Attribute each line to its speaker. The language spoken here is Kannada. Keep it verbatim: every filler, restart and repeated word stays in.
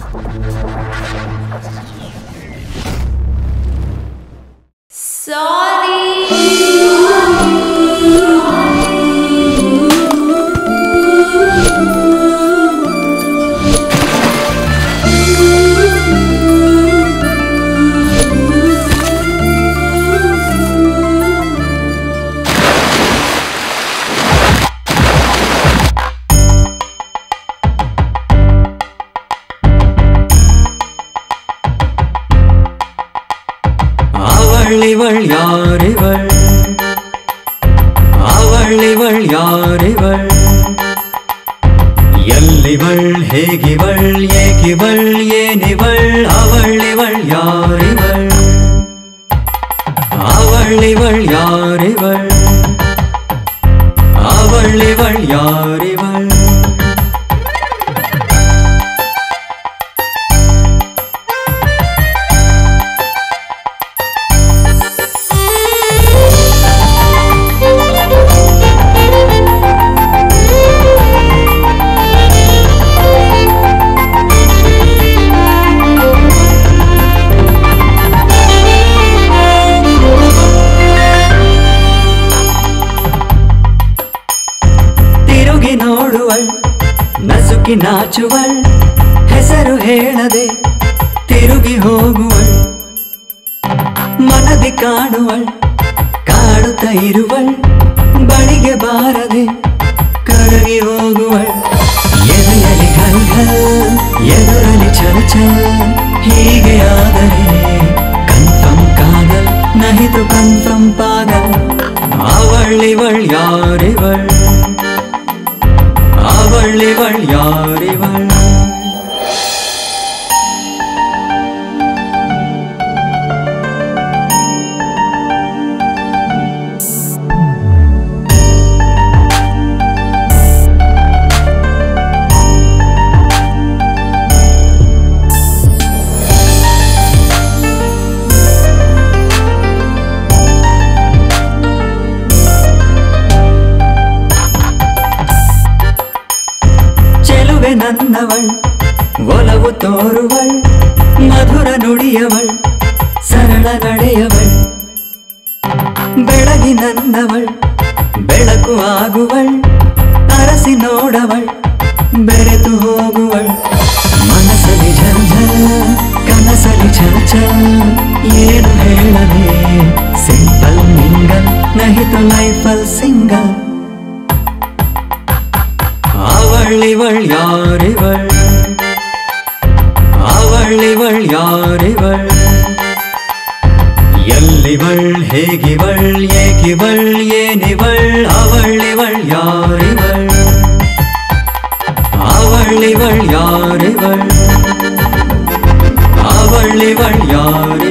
Speaker 1: அவள் யாரிவள் அவள் இவள் யாரிவள் எல்லிவள் ಹೇಗಿವள் ಏಕಿವள் ಏನಿವள் அவள் இவள் யாரிவள் அவள் இவள் யாரிவள் அவள் இவள் யாரிவள் ನೋಡುವಳ್ ನಸುಕಿ ನಾಚುವಳ್ ಹೆಸರು ಹೇಳದೆ ತಿರುಗಿ ಹೋಗುವಳ್ ಮನದಿ ಕಾಣುವಳ್ ಕಾಡುತ್ತಾ ಇರುವಳ್ ಬಳಿಗೆ ಬಾರದೆ ಕರಗಿ ಹೋಗುವಳ್ ಎದೆಯಲ್ಲಿ ಘಲ್ ಘಲ್ ಎದುರಲ್ಲಿ ಚಲ್ ಚಲ್ ಹೀಗೆ ಆದರೆ ಕನ್ಫರ್ಮ್ ಕಾದಲ್ ನಹಿತು ಕನ್ಫರ್ಮ್ ಪಾಗಲ್ ಅವಳ್ ಇವಳ್ ಯಾರಿವಳ್ அவள் இவள் யாரிவள் ನನ್ನವಳ್ ಒಲವು ತೋರುವಳ್ ಮಧುರ ನುಡಿಯವಳ್ ಸರಳ ನಡೆಯವಳ್ ಬೆಳಗಿ ನನ್ನವಳ್ ಬೆಳಕು ಆಗುವಳ್ ಅರಸಿ ನೋಡವಳ್ ಬೆರೆತು ಹೋಗುವಳ್ ಮನಸಲಿ ಝಲ್ ಝಲ್ ಕನಸಲಿ ಛಲ್ ಛಲ್ ಏನು ಹೇಳದೆ ಸಿಂಪಲ್ ಮಿಂಗಲ್ ನಹಿತು ಲೈಫಲ್ ಸಿಂಗಲ್ அவள் இவள் யாரிவள் அவள் இவள் யாரிவள் எல்லிவள் ಹೇಗಿವள் ಏಕಿವள் ಏನಿವள் அவள் இவள் யாரிவள் அவள் இவள் யாரிவள் அவள் இவள் யாரிவள்